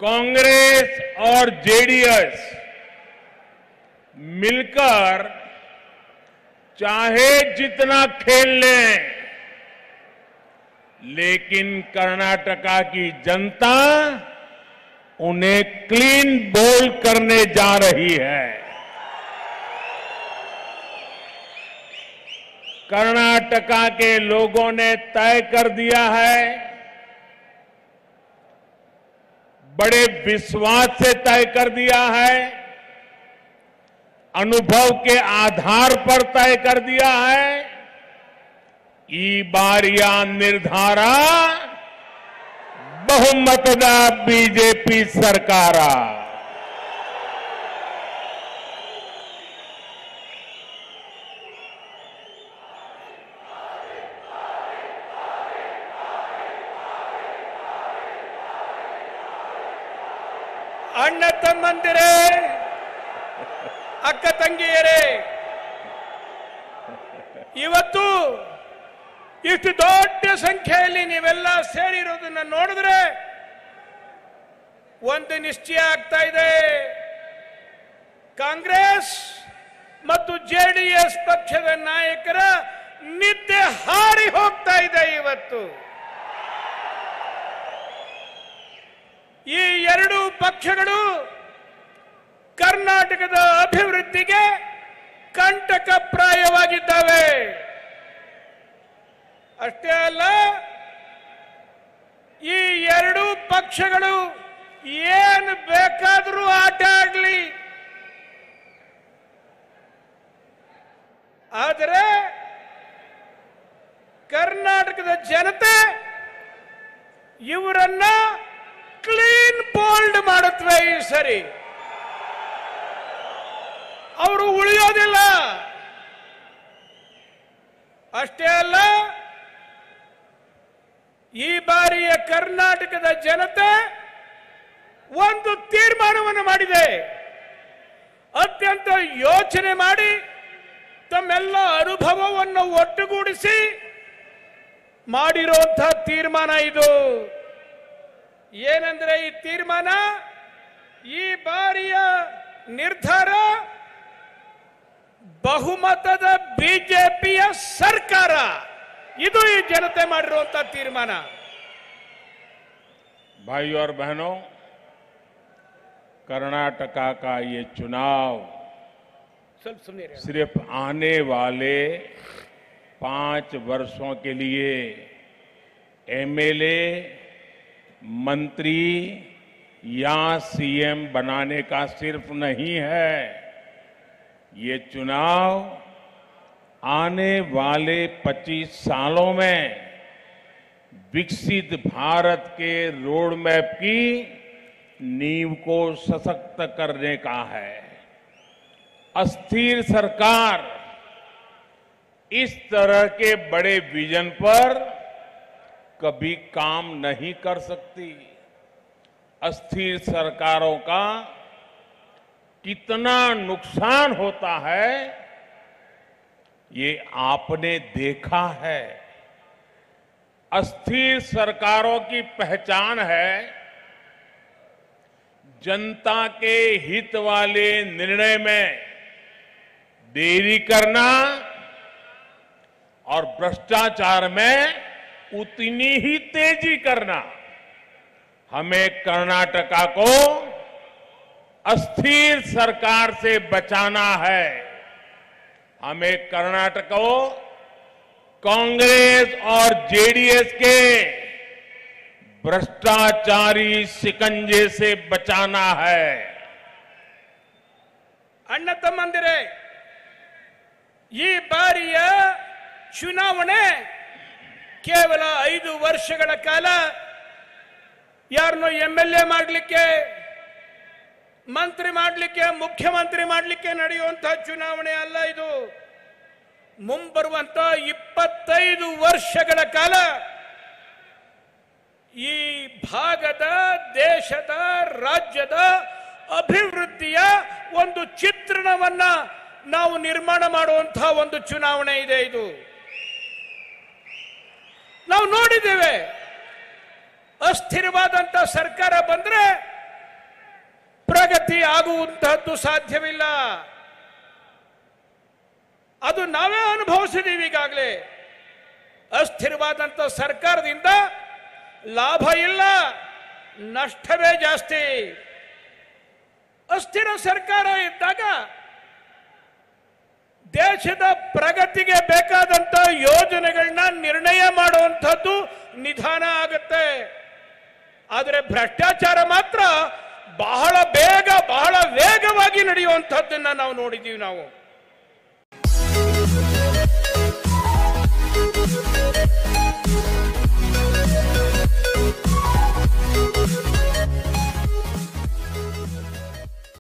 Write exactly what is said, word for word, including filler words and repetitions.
कांग्रेस और जेडीएस मिलकर चाहे जितना खेल लें, लेकिन कर्नाटका की जनता उन्हें क्लीन बोल करने जा रही है। कर्नाटका के लोगों ने तय कर दिया है, बड़े विश्वास से तय कर दिया है, अनुभव के आधार पर तय कर दिया है। ई बारिया निर्धारा ಬಹುಮತದ ಬಿಜೆಪಿ ಸರ್ಕಾರ। ಅಣ್ಣ ತಮ್ಮಂದಿರೇ, ಅಕ್ಕ ತಂಗಿಯರೇ, ಇವತ್ತು ಇಷ್ಟು ದೊಡ್ಡ ಸಂಖ್ಯೆಯಲ್ಲಿ ನೀವೆಲ್ಲ ಸೇರಿರೋದನ್ನ ನೋಡಿದ್ರೆ ಒಂದು ನಿಶ್ಚಯ ಆಗ್ತಾ ಇದೆ, ಕಾಂಗ್ರೆಸ್ ಮತ್ತು ಜೆಡಿಎಸ್ ಪಕ್ಷದ ನಾಯಕರ ನಿದ್ದೆ ಹಾರಿ ಹೋಗ್ತಾ ಇದೆ। ಇವತ್ತು ಈ ಎರಡು ಪಕ್ಷಗಳು ಕರ್ನಾಟಕದ ಅಭಿವೃದ್ಧಿಗೆ ಕಂಟಕಪ್ರಾಯವಾಗಿದ್ದಾವೆ। ಅಷ್ಟೇ ಅಲ್ಲ, ಈ ಎರಡು ಪಕ್ಷಗಳು ಏನು ಬೇಕಾದರೂ ಆಟ ಆಡಲಿ, ಆದರೆ ಕರ್ನಾಟಕದ ಜನತೆ ಇವರನ್ನ ಕ್ಲೀನ್ ಬೋಲ್ಡ್ ಮಾಡುತ್ತವೆ। ಈ ಸರಿ ಅವರು ಉಳಿಯೋದಿಲ್ಲ। ಅಷ್ಟೇ ಅಲ್ಲ, ಈ ಬಾರಿಯ ಕರ್ನಾಟಕದ ಜನತೆ ಒಂದು ತೀರ್ಮಾನವನ್ನು ಮಾಡಿದೆ। ಅತ್ಯಂತ ಯೋಚನೆ ಮಾಡಿ ತಮ್ಮೆಲ್ಲ ಅನುಭವವನ್ನು ಒಟ್ಟುಗೂಡಿಸಿ ಮಾಡಿರುವಂತಹ ತೀರ್ಮಾನ ಇದು। ಏನಂದ್ರೆ ಈ ತೀರ್ಮಾನ, ಈ ಬಾರಿಯ ನಿರ್ಧಾರ ಬಹುಮತದ ಬಿಜೆಪಿಯ ಸರ್ಕಾರ, ಇದು ಈ ಜನತೆ ಮಾಡಿರುವಂತಹ ತೀರ್ಮಾನ। भाइयों और बहनों, कर्नाटका का ये चुनाव सिर्फ आने वाले पांच वर्षों के लिए एमएलए, मंत्री या सीएम बनाने का सिर्फ नहीं है। ये चुनाव आने वाले पच्चीस सालों में विकसित भारत के रोड मैप की नींव को सशक्त करने का है। अस्थिर सरकार इस तरह के बड़े विजन पर कभी काम नहीं कर सकती। अस्थिर सरकारों का कितना नुकसान होता है, ये आपने देखा है। अस्थिर सरकारों की पहचान है जनता के हित वाले निर्णय में देरी करना और भ्रष्टाचार में उतनी ही तेजी करना। हमें कर्नाटका को अस्थिर सरकार से बचाना है। हमें कर्नाटक को कांग्रेस और जेडीएस के भ्रष्टाचारी शिकंजे से बचाना है। ಅಣ್ಣ ತಮ್ಮಂದಿರೇ, ಈ ಬಾರಿಯ ಚುನಾವಣೆ ಕೇವಲ ಐದು ವರ್ಷಗಳ ಕಾಲ ಯಾರನ್ನೋ ಎಂಎಲ್ಎ ಮಾಡಲಿಕ್ಕೆ, ಮಂತ್ರಿ ಮಾಡಲಿಕ್ಕೆ, ಮುಖ್ಯಮಂತ್ರಿ ಮಾಡಲಿಕ್ಕೆ ನಡೆಯುವಂತಹ ಚುನಾವಣೆ ಅಲ್ಲ ಇದು। ಮುಂಬರುವಂತ ಇಪ್ಪತ್ತೈದು ವರ್ಷಗಳ ಕಾಲ ಈ ಭಾಗದ, ದೇಶದ, ರಾಜ್ಯದ ಅಭಿವೃದ್ಧಿಯ ಒಂದು ಚಿತ್ರಣವನ್ನ ನಾವು ನಿರ್ಮಾಣ ಮಾಡುವಂತಹ ಒಂದು ಚುನಾವಣೆ ಇದೆ ಇದು। ನಾವು ನೋಡಿದ್ದೇವೆ, ಅಸ್ಥಿರವಾದಂತ ಸರ್ಕಾರ ಬಂದ್ರೆ ಪ್ರಗತಿ ಆಗುವಂತಹದ್ದು ಸಾಧ್ಯವಿಲ್ಲ. ಅದು ನಾವೇ ಅನುಭವಿಸಿದೀವಿ ಈಗಾಗಲೇ. ಅಸ್ಥಿರವಾದಂಥ ಸರ್ಕಾರದಿಂದ ಲಾಭ ಇಲ್ಲ, ನಷ್ಟವೇ ಜಾಸ್ತಿ. ಅಸ್ಥಿರ ಸರ್ಕಾರ ಇದ್ದಾಗ ದೇಶದ ಪ್ರಗತಿಗೆ ಬೇಕಾದಂತ ಯೋಜನೆಗಳನ್ನ ನಿರ್ಣಯ ಮಾಡುವಂಥದ್ದು ನಿಧಾನ ಆಗುತ್ತೆ. ಆದರೆ ಭ್ರಷ್ಟಾಚಾರ ಮಾತ್ರ ಬಹಳ ಬೇಗ ಬಹಳ ವೇಗವಾಗಿ ನಡೆಯುವಂಥದ್ದನ್ನ ನಾವು ನೋಡಿದ್ದೀವಿ. ನಾವು